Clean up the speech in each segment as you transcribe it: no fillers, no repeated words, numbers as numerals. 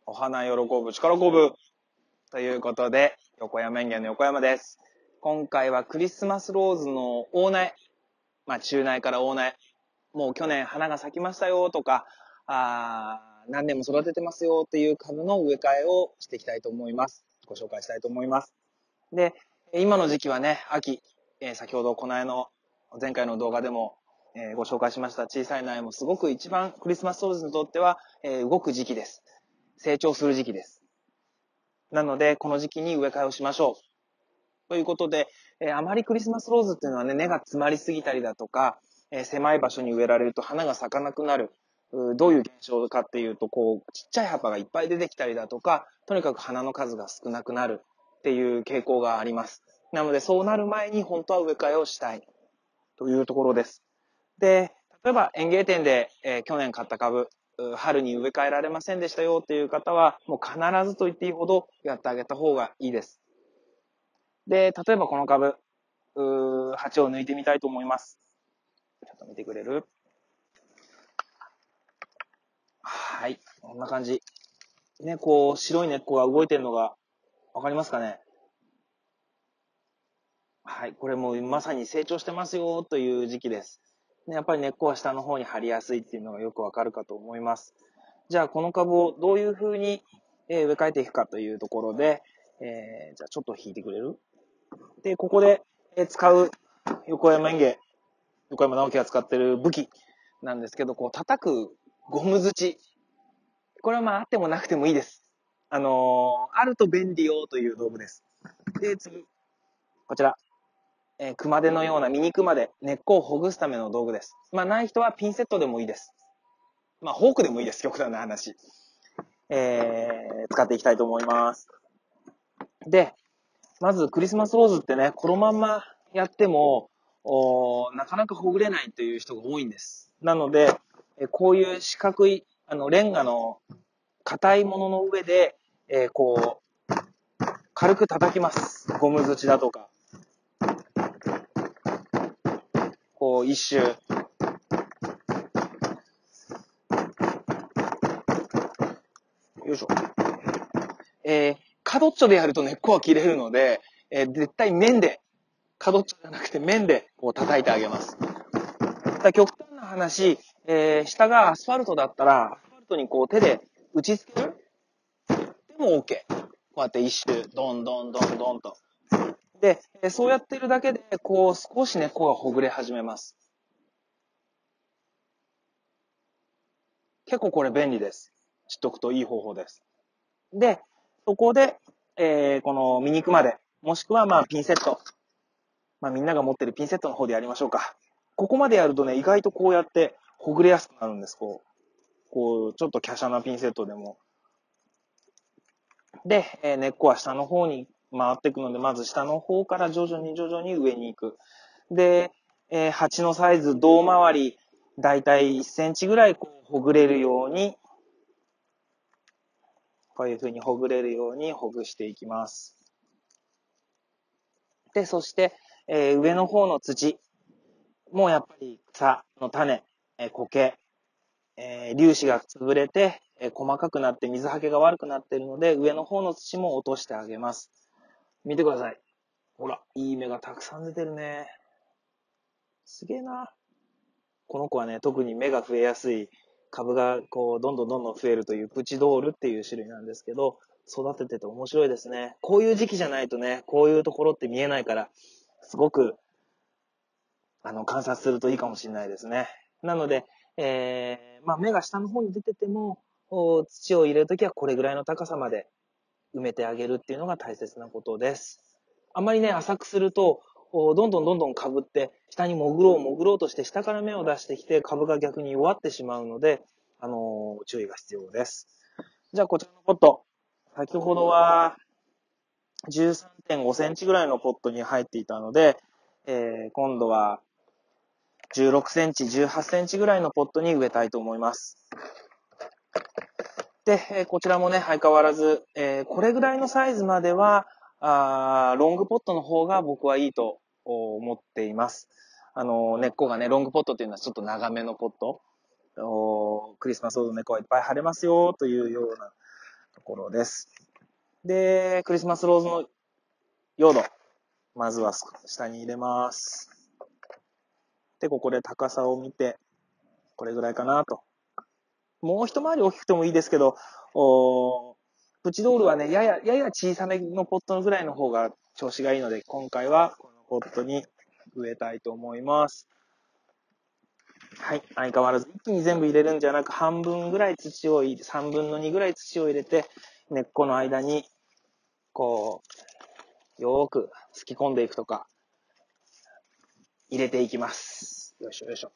お花喜ぶ、力こぶ。ということで、横山園芸の横山です。今回はクリスマスローズの大苗。中苗から大苗。もう去年花が咲きましたよとか、何年も育ててますよっていう株の植え替えをしていきたいと思います。ご紹介したいと思います。で、今の時期はね、秋、先ほどこの前回の動画でも、ご紹介しました小さい苗もすごく一番クリスマスローズにとっては、動く時期です。成長する時期です。なので、この時期に植え替えをしましょう。ということで、あまりクリスマスローズっていうのはね、根が詰まりすぎたりだとか、狭い場所に植えられると花が咲かなくなる。どういう現象かっていうと、ちっちゃい葉っぱがいっぱい出てきたりだとか、とにかく花の数が少なくなるっていう傾向があります。なので、そうなる前に本当は植え替えをしたいというところです。で、例えば園芸店で、去年買った株、春に植え替えられませんでしたよっていう方は、もう必ずと言っていいほどやってあげた方がいいです。で、例えばこの株、鉢を抜いてみたいと思います。ちょっと見てくれる？はい。こんな感じ。ね、白い根っこが動いてるのがわかりますかね？はい。これもうまさに成長してますよという時期です。ね、やっぱり根っこは下の方に張りやすいっていうのがよくわかるかと思います。じゃあ、この株をどういう風に植え替えていくかというところで、じゃあちょっと引いてくれる？で、ここで使う横山園芸、横山直樹が使ってる武器なんですけど、叩くゴム槌。これはあってもなくてもいいです。あると便利よという道具です。で、次。こちら。熊手のようなミニ熊手、根っこをほぐすための道具です。ない人はピンセットでもいいです。フォークでもいいです。極端な話。使っていきたいと思います。で、まずクリスマスローズってね、このまんまやっても、なかなかほぐれないという人が多いんです。なので、こういう四角い、レンガの硬いものの上で、軽く叩きます。ゴム槌だとか。一周。よいしょ。角っちょでやると根っこは切れるので、絶対面で、角っちょじゃなくて面で叩いてあげます。極端な話、下がアスファルトだったら、アスファルトに手で打ち付けるでも OK。こうやって一周、ドンドンドンドンと。で、そうやってるだけで、少し根っこがほぐれ始めます。結構これ便利です。知っとくといい方法です。で、そこで、このミニクマで、もしくはピンセット。みんなが持ってるピンセットの方でやりましょうか。ここまでやるとね、意外とこうやってほぐれやすくなるんです。ちょっと華奢なピンセットでも。で、根っこは下の方に回っていくので、まず下の方から徐々に上に行く。で、鉢のサイズ、胴回り、だいたい1センチぐらいほぐれるように、こういう風にほぐれるようにほぐしていきます。で、そして、上の方の土もやっぱり草の種、苔、粒子が潰れて、細かくなって水はけが悪くなっているので、上の方の土も落としてあげます。見てください。ほら、いい芽がたくさん出てるね。すげえな。この子はね、特に芽が増えやすい株がどんどん増えるというプチドールっていう種類なんですけど、育ててて面白いですね。こういう時期じゃないとね、こういうところって見えないから、すごく、観察するといいかもしれないですね。なので、芽が下の方に出てても、土を入れるときはこれぐらいの高さまで埋めてあげるっていうのが大切なことです。あまりね、浅くすると、どんどん株って下に潜ろうとして下から芽を出してきて株が逆に弱ってしまうので、注意が必要です。じゃあこちらのポット。先ほどは13.5 センチぐらいのポットに入っていたので、今度は16センチ、18センチぐらいのポットに植えたいと思います。で、こちらもね、相変わらず、これぐらいのサイズまでは、ロングポットの方が僕はいいと思っています。根っこがね、ロングポットっていうのはちょっと長めのポット。クリスマスロードの根っこはいっぱい張れますよというようなところです。で、クリスマスローズの用土。まずは下に入れます。で、ここで高さを見て、これぐらいかなと。もう一回り大きくてもいいですけど、プチドールはね、やや小さめのポットのぐらいの方が調子がいいので、今回はこのポットに植えたいと思います。はい。相変わらず一気に全部入れるんじゃなく、半分ぐらい土を入れ、3分の2ぐらい土を入れて、根っこの間に、こう、よーく突き込んでいくとか、入れていきます。よいしょよいしょ。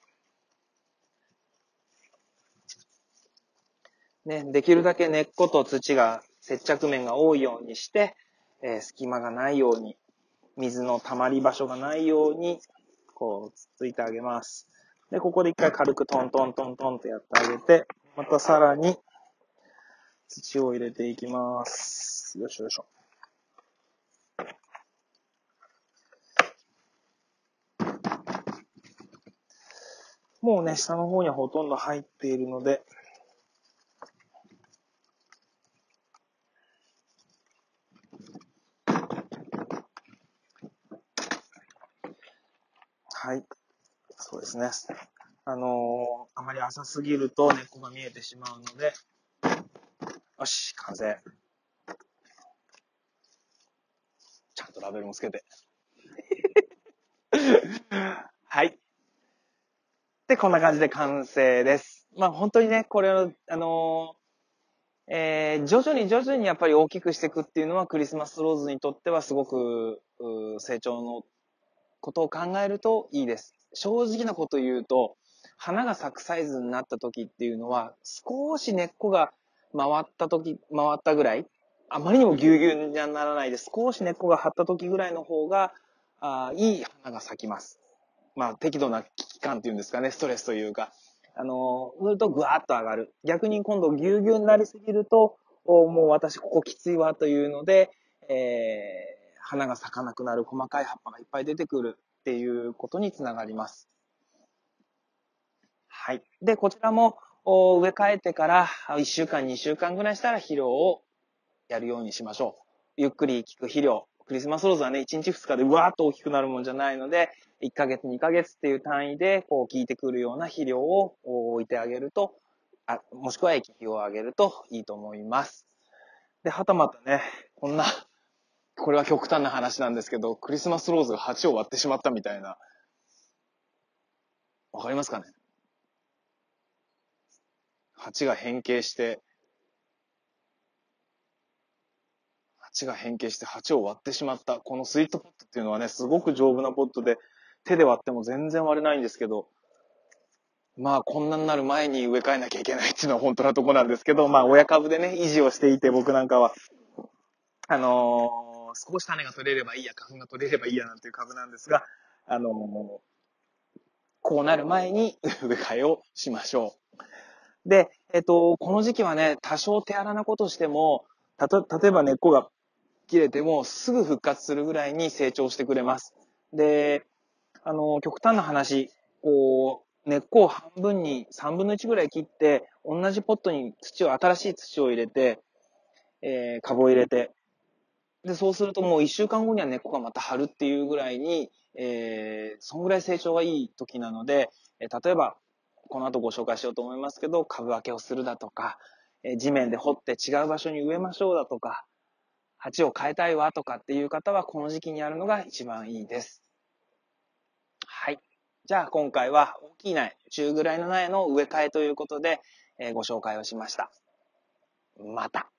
ね、できるだけ根っこと土が接着面が多いようにして、隙間がないように、水の溜まり場所がないように、こう、つっついてあげます。で、ここで一回軽くトントントントンとやってあげて、またさらに土を入れていきます。よいしょよいしょ。もうね、下の方にはほとんど入っているので、はい。そうですね。あまり浅すぎると根っこが見えてしまうので、よし、完成。ちゃんとラベルもつけて。はい。で、こんな感じで完成です。まあ本当にね、これを、徐々にやっぱり大きくしていくっていうのはクリスマスローズにとってはすごく成長のことを考えるといいです。正直なこと言うと、花が咲くサイズになった時っていうのは、少し根っこが回ったぐらい、あまりにもぎゅうぎゅうにはならないで、少し根っこが張った時ぐらいの方が、いい花が咲きます。まあ、適度な危機感っていうんですかね、ストレスというか。するとぐわーっと上がる。逆に今度ぎゅうぎゅうになりすぎると、もう私ここきついわというので、花が咲かなくなる細かい葉っぱがいっぱい出てくるっていうことにつながります。はい。で、こちらも植え替えてから1週間、2週間ぐらいしたら肥料をやるようにしましょう。ゆっくり効く肥料。クリスマスローズはね、1日2日でうわーっと大きくなるもんじゃないので、1ヶ月、2ヶ月っていう単位で、こう、効いてくるような肥料を置いてあげると、もしくは液肥をあげるといいと思います。で、はたまたね、これは極端な話なんですけど、クリスマスローズが鉢を割ってしまったみたいな。わかりますかね？鉢が変形して、鉢を割ってしまった。このスイートポットっていうのはね、すごく丈夫なポットで、手で割っても全然割れないんですけど、まあこんなになる前に植え替えなきゃいけないっていうのは本当なとこなんですけど、まあ親株でね、維持をしていて僕なんかは、少し種が取れればいいや、花粉が取れればいいやなんていう株なんですが、こうなる前に植え替えをしましょう。で、この時期はね、多少手荒なことしても、例えば根っこが切れてもすぐ復活するぐらいに成長してくれます。で、極端な話、こう、根っこを半分に、3分の1ぐらい切って、同じポットに新しい土を入れて、株を入れて、で、そうするともう1週間後には根っこがまた張るっていうぐらいに、そんぐらい成長がいい時なので、例えば、この後ご紹介しようと思いますけど、株分けをするだとか、地面で掘って違う場所に植えましょうだとか、鉢を変えたいわとかっていう方は、この時期にやるのが一番いいです。はい。じゃあ今回は大きい苗、中ぐらいの苗の植え替えということで、ご紹介をしました。また。